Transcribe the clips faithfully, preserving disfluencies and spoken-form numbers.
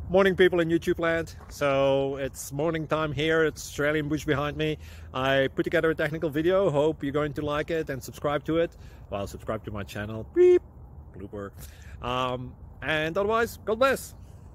Morning, people in YouTube land. So it's morning time here. It's Australian bush behind me. I put together a technical video. Hope you're going to like it and subscribe to it. Well, subscribe to my channel. Beep. Blooper. Um, and otherwise, God bless.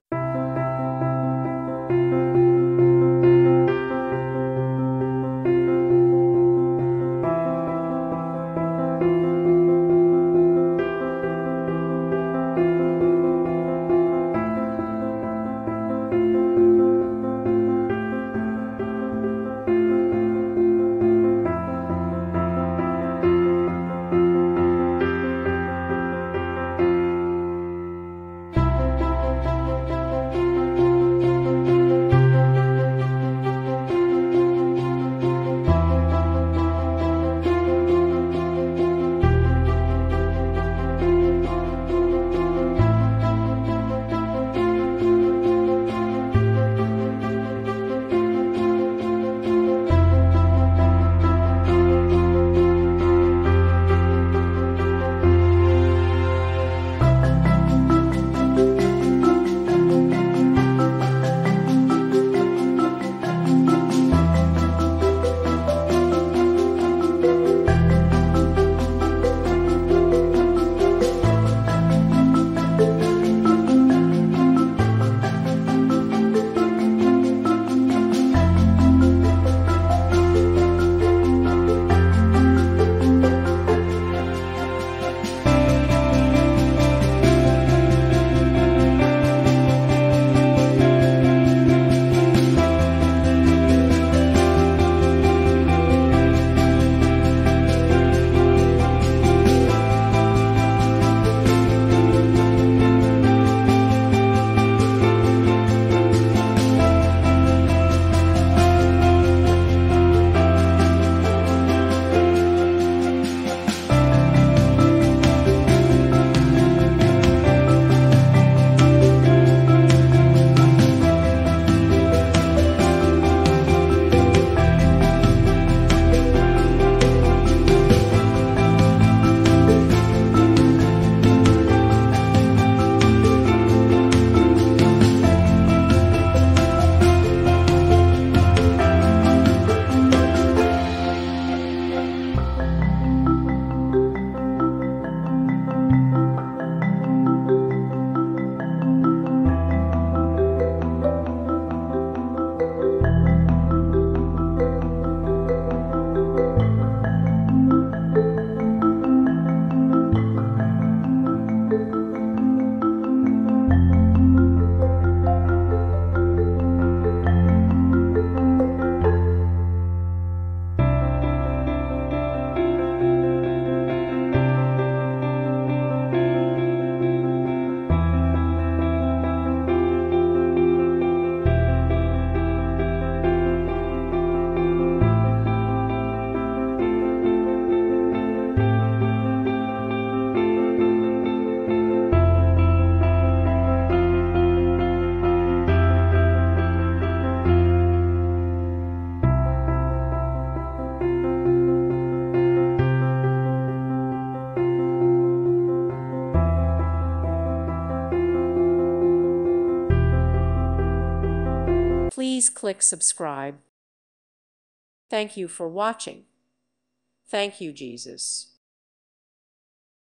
Please click subscribe. Thank you for watching. Thank you, Jesus.